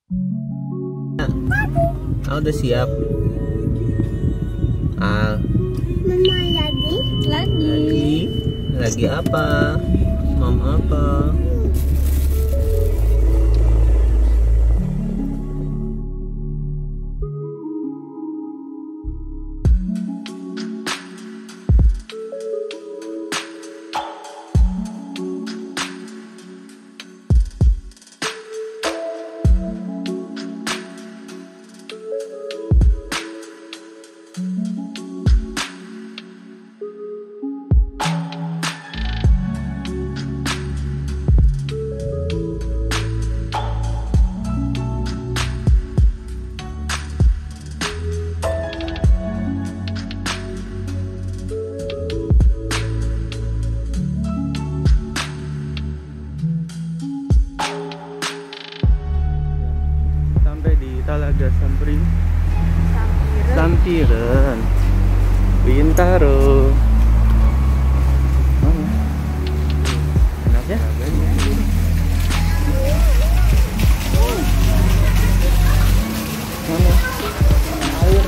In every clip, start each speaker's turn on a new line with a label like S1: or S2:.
S1: Al udah siap. Al.
S2: Mama
S1: Lagi apa? Mama apa?
S3: Talaga Sampiren Bintaro. Enak ya? Mana? Air.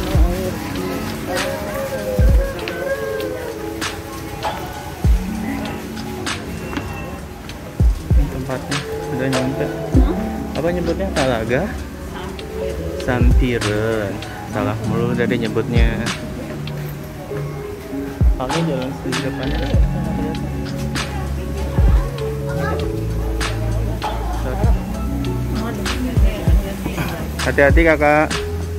S3: Tempatnya sudah nyampe. Apa nyebutnya? Talaga Sampiren. Salah mulu dari nyebutnya. Pakai jalan di depannya. Hati-hati kakak.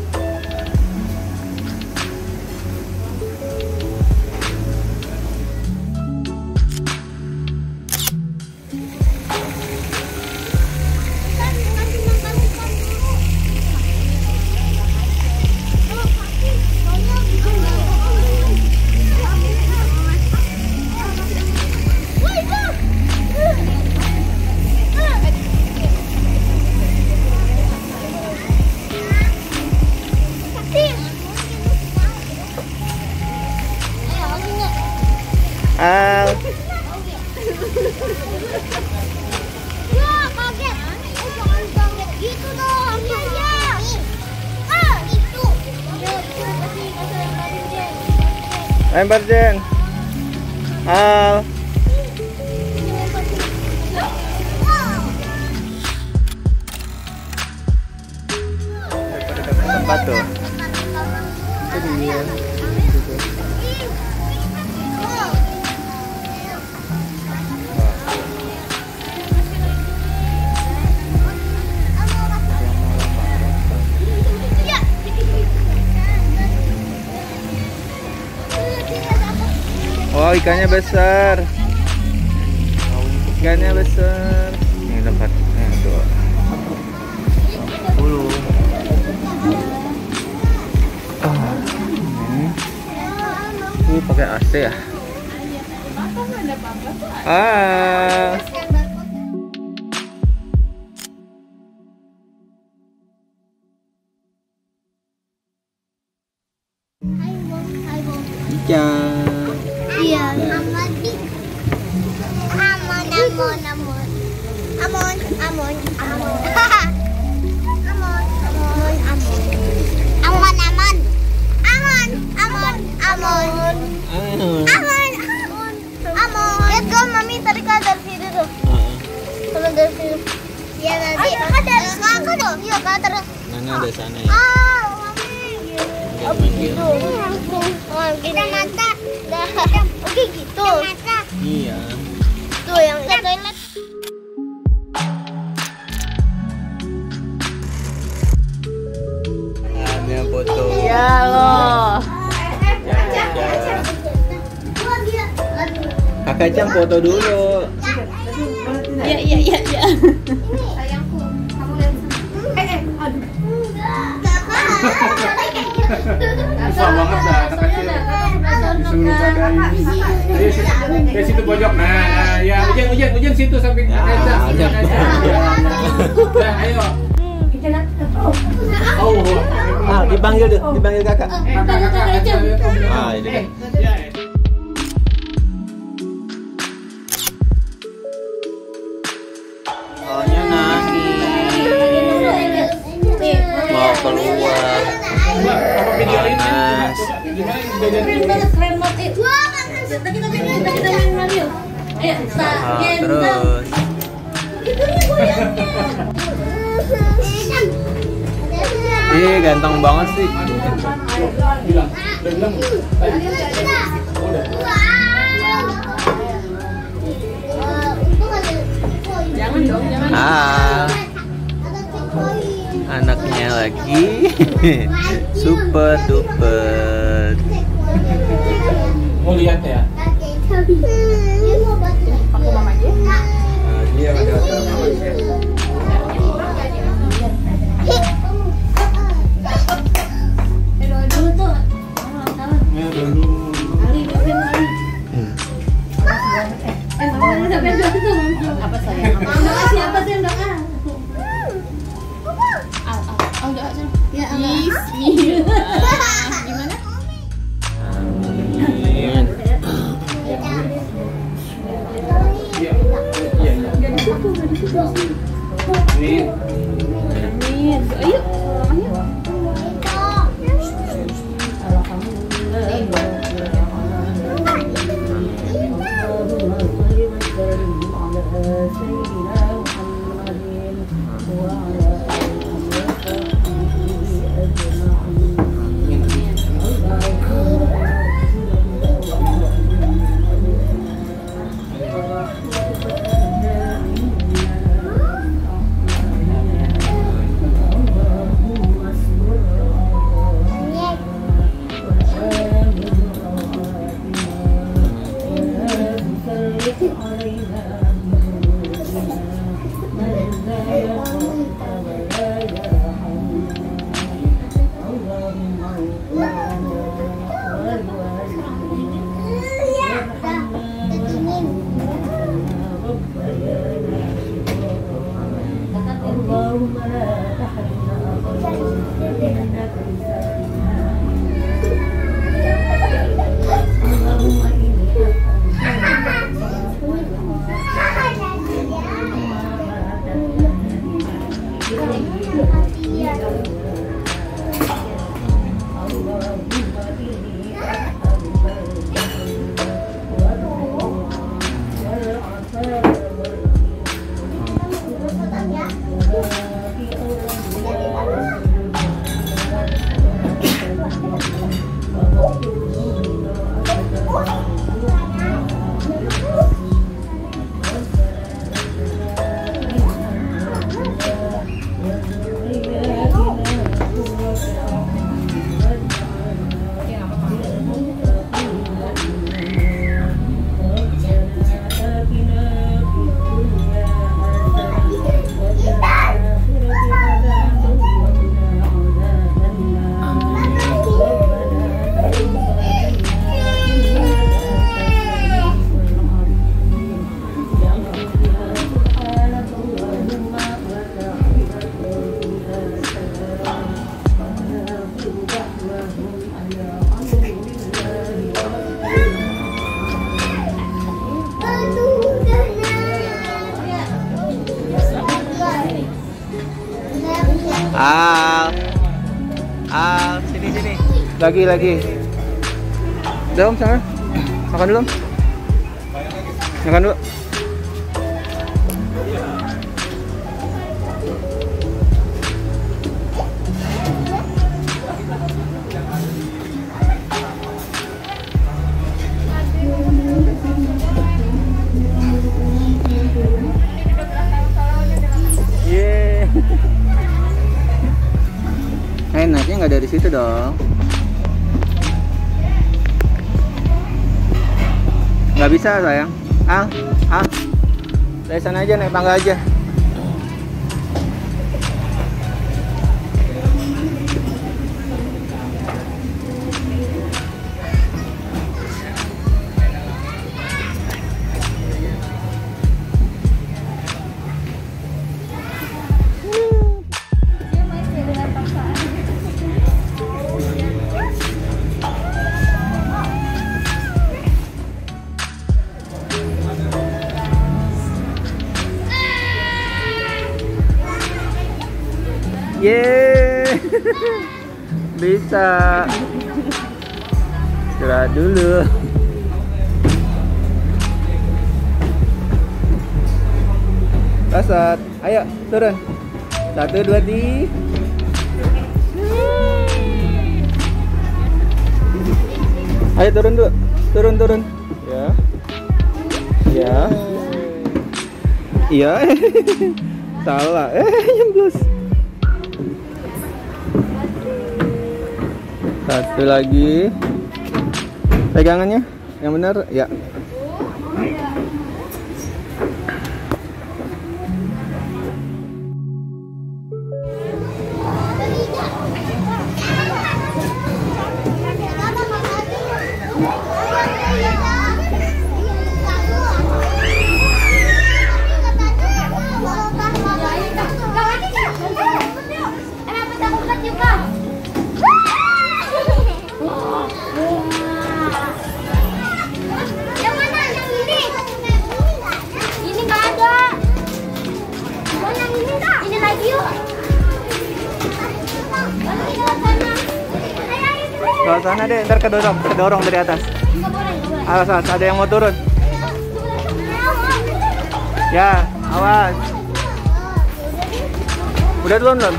S3: Al.
S2: Ya kaget. Jangan kaget gitu dong. Ya. Itu.
S3: Lempar Jen. Al. Dekat tempat tuh. Itu dia. Oh, ikannya besar. Ini tempatnya tuh. 10. Ini pakai AC ya? Ikan.
S2: Iya. Let's go, Mami. Tarik ke dari situ tuh. Kalau dari situ. Iya nanti. Iya ke atas.
S1: Mana ada sana ya?
S2: Mami. Gitu. Kita mata. Oke gitu.
S1: Iya.
S2: Tuh yang ke toilet.
S1: Ada foto.
S4: Ya loh.
S1: Kakak Cang foto dulu.
S4: Ya.
S2: Sayangku, kamu lihat sama. Aduh.
S5: Susah banget dah anak kecil. Disuruh pada ini. Dari situ pojok. Nah, ya ujian situ samping kaca. Nah, ayo.
S1: Ah, dipanggil kakak.
S5: Kakak.
S1: Ah, ini kan. Soalnya nangis.
S5: videoin ya.
S1: Mas.
S5: Gimana kejadian
S4: Keren
S5: ini?
S4: banget, keren banget. Wah, kita main Mario. Ayo,
S1: Terus. Ih, ganteng banget sih.
S5: Bilang, udah bilang. Udah.
S4: Jangan dong, jangan.
S1: Anaknya lagi. Super duper.
S5: Mau lihat ya?
S4: Aku mama aja.
S1: Dia ada sama.
S4: Dulu tuh.
S5: Ya dulu.
S4: Ali, Ali. Mama ini sampai doa tuh. Apa sayang? Doa siapa sih yang doa? Doa sih. Ya Allah. Bismillah. Gimana?
S1: Amin.
S5: Iya. Iya. Ini
S4: Amin. Ayo.
S1: Al, sini.
S3: Lagi. Udah Om, sana. Makan dulu Om. Makan dulu. Enaknya nggak dari situ dong. Nggak bisa sayang. Dari sana aja, naik tangga aja. Yeay.
S1: Bisa. Istirahat dulu. Pasat. Ayo, turun. 1, 2, 3. Ayo turun dulu. Turun. Ya. Ya. Iya. Salah. Nyemblos. Satu lagi. Pegangannya yang benar, ya. Ke sana deh, ntar kedorong dari atas. Awas, ada yang mau turun. Ya, awas. Udah turun belum?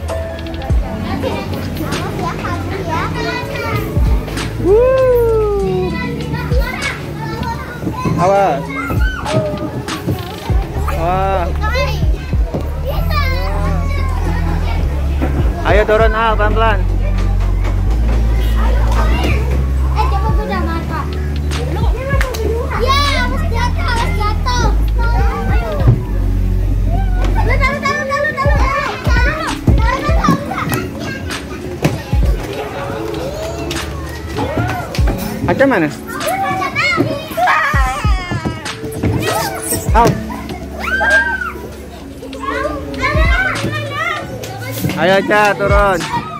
S1: Awas. Wah. Ayo turun, pelan-pelan. Aca mana? Out. Ayo Aca turun.